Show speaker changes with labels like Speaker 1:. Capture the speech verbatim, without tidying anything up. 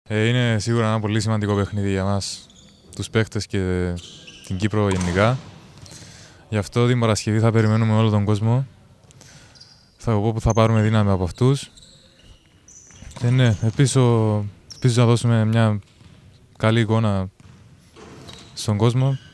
Speaker 1: Ε, είναι σίγουρα ένα πολύ σημαντικό παιχνίδι για μας, τους παίχτες και την Κύπρο γενικά. Γι' αυτό την Παρασκευή θα περιμένουμε όλο τον κόσμο. Θα πω που θα πάρουμε δύναμη από αυτούς. Και ναι, ελπίζω, ελπίζω να δώσουμε μια καλή εικόνα στον κόσμο.